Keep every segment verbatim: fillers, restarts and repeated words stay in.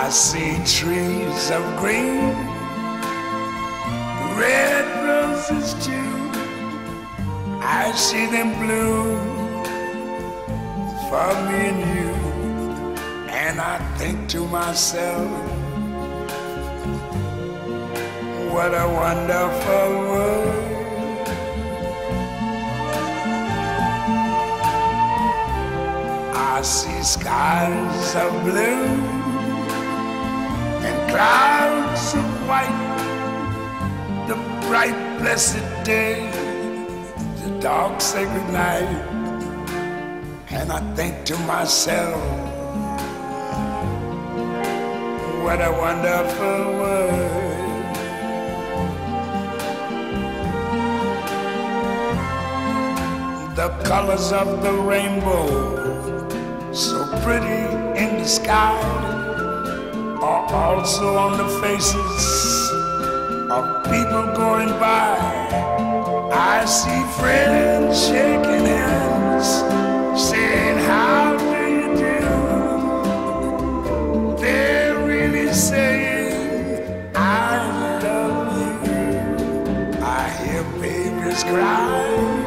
I see trees of green, red roses too. I see them bloom for me and you. And I think to myself, what a wonderful world. I see skies of blue and clouds of white, the bright blessed day, the dark sacred night. And I think to myself, what a wonderful world. The colors of the rainbow, so pretty in the sky, are also on the faces of people going by. I see friends shaking hands, saying, how do you do? They're really saying, I love you. I hear babies cry,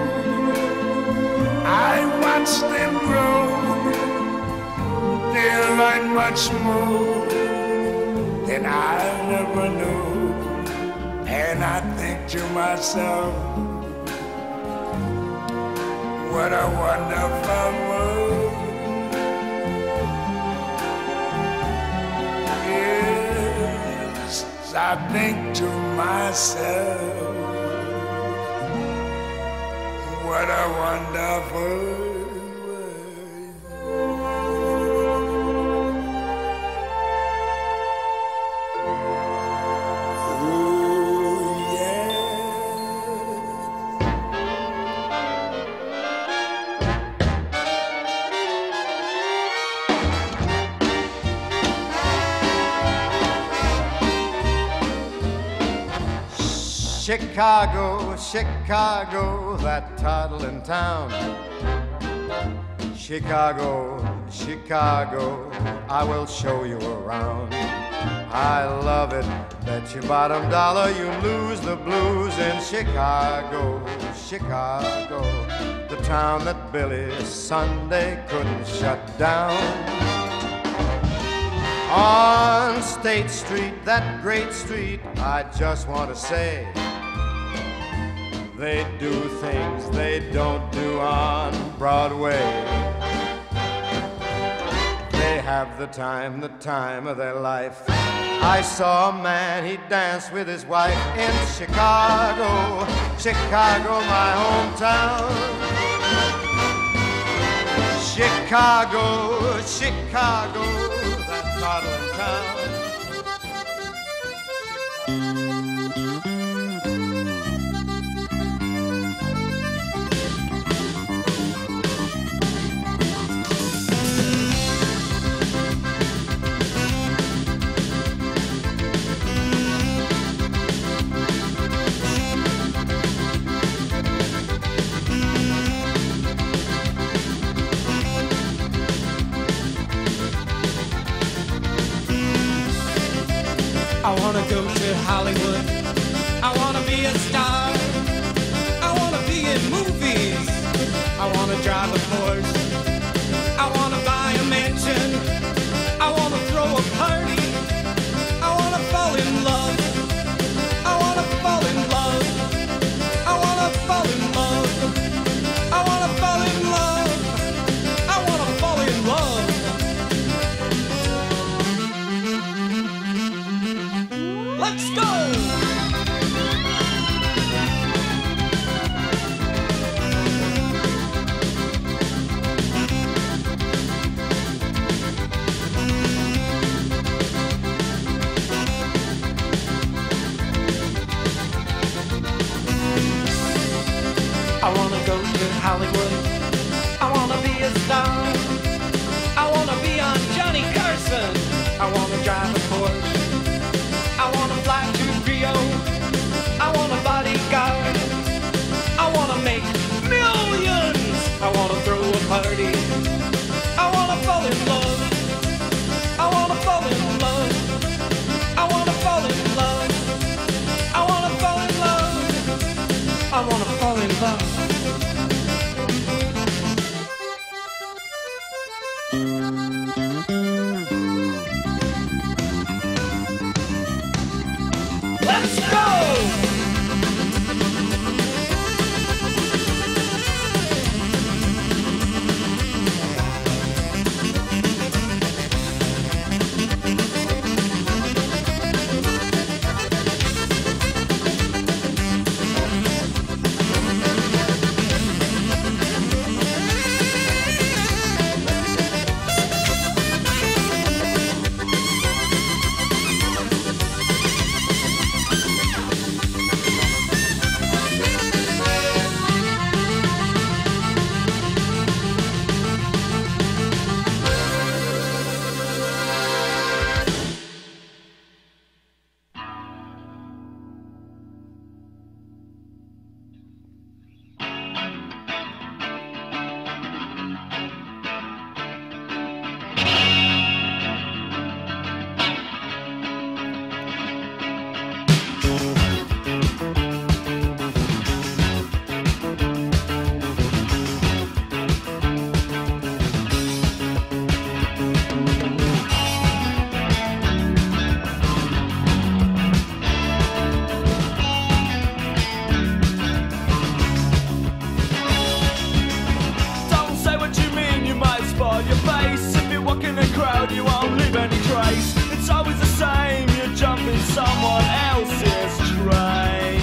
I watch them grow. They'll learn much more than I'll ever know. And I think to myself, what a wonderful world. Yes, I think to myself, what a wonderful world. Chicago, Chicago, that toddling town. Chicago, Chicago, I will show you around. I love it, bet your bottom dollar you lose the blues in Chicago, Chicago, the town that Billy Sunday couldn't shut down. On State Street, that great street, I just want to say, they do things they don't do on Broadway. They have the time, the time of their life. I saw a man, he danced with his wife in Chicago, Chicago, my hometown. Chicago, Chicago, that toddling town. I wanna go to Hollywood, I wanna be a star, I wanna be in movies, I wanna drive a Porsche, I wanna buy a mansion, I wanna throw a party, I wanna fall in love, I wanna fall in love, I wanna fall in love, I wanna fall in love, I wanna fall in love. Let's go! I wanna go to Hollywood, I wanna be a star, I wanna be on Johnny Carson, I wanna drive a Porsche, I wanna fly to Rio, I want a bodyguard, I wanna make millions, I wanna throw a party, I wanna fall in love, I wanna fall in love. in the crowd, you won't leave any trace. It's always the same, you're jumping someone else's train.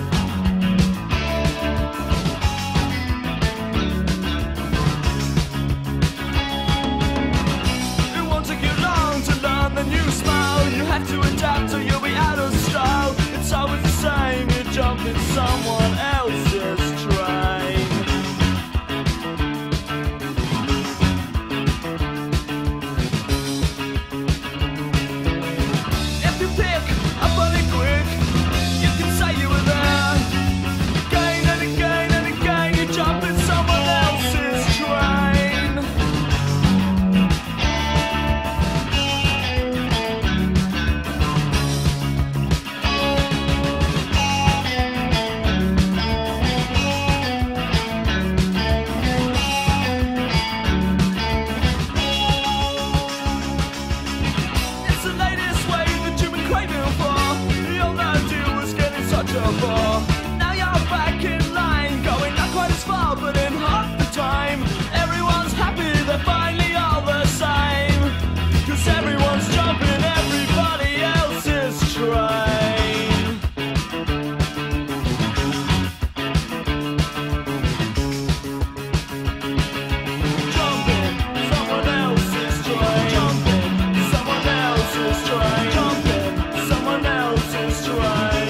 It won't take you long to learn the new smile. You have to adapt or you'll be out of style. It's always the same, you're jumping someone else's train. Now you're back in line, going not quite as far, but in half the time. Everyone's happy, they're finally all the same. Cause everyone's jumping everybody else's train. Jumping someone else's train. Jumping someone else's train. Jumping someone else's train.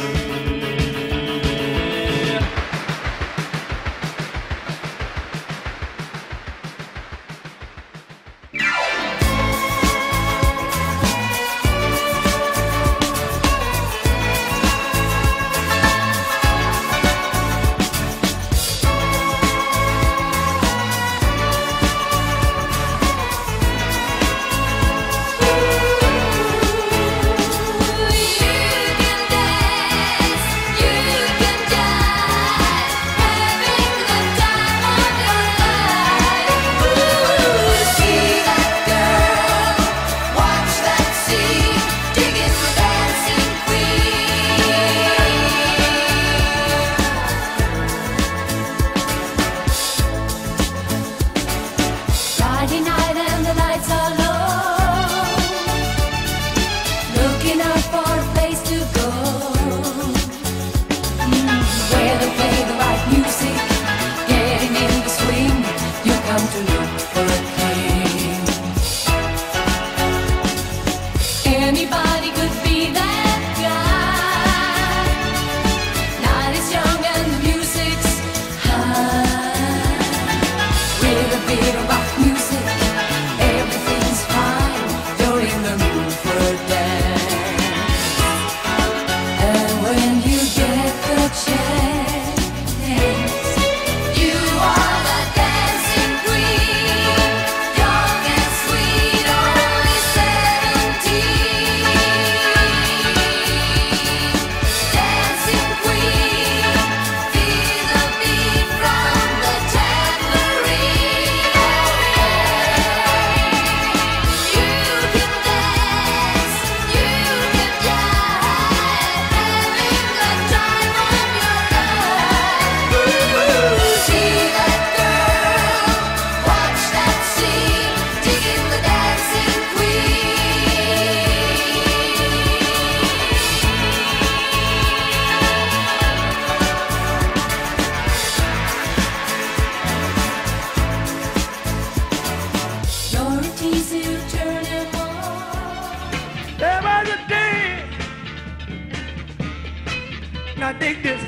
Now dig this.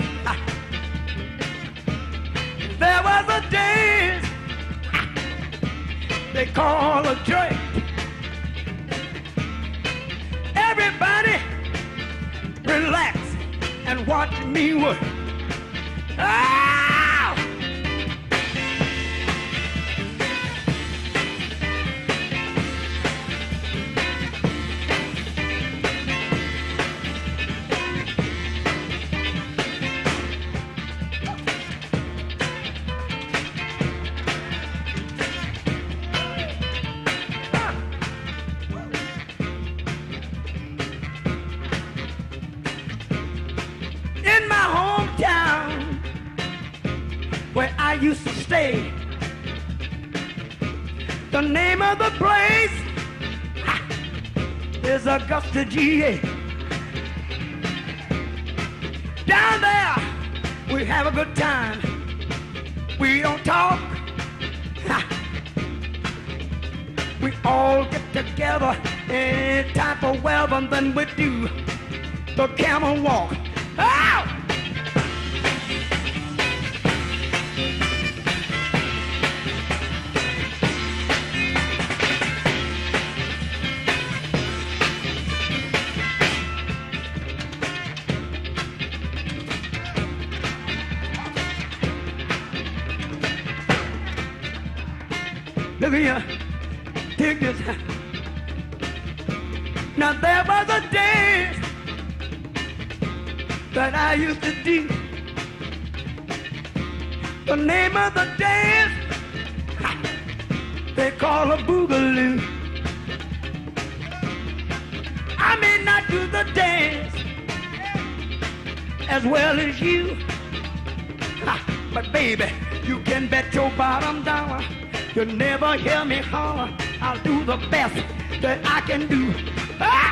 There was a dance they call a joint. Everybody relax and watch me work. Ah! Where I used to stay. The name of the place is Augusta, G A. Down there, we have a good time. We don't talk. Ha. We all get together any type of weather, and then we do the camel walk. Ow! Look here, take this. Now there was a dance that I used to do. The name of the dance they call a boogaloo. I may not do the dance as well as you, but baby, you can bet your bottom dollar you'll never hear me holler. I'll do the best that I can do. Ah!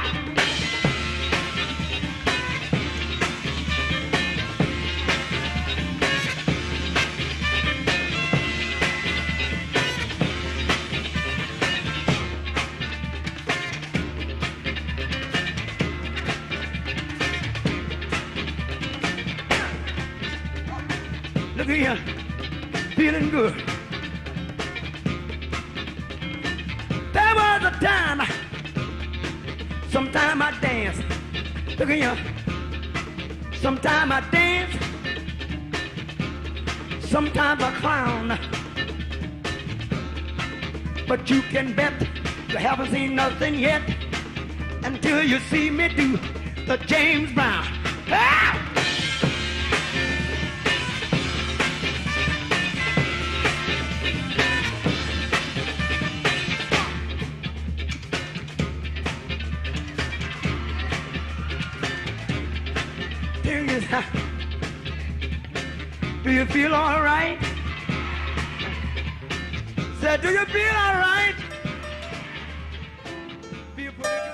Look at here, feeling good. There was a time, sometime I dance. Look at here, sometime I dance, sometimes I clown. But you can bet you haven't seen nothing yet until you see me do the James Brown. Ah! Do you feel all right? Said, do you feel all right? Feel pretty good?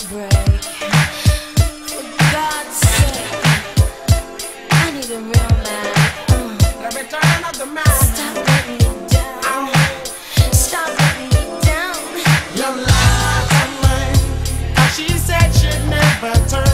break. For God's sake, I need a real man. Uh, The return of the man. stop letting me down. Stop letting me down. You lied to me, 'cause she said she'd never turn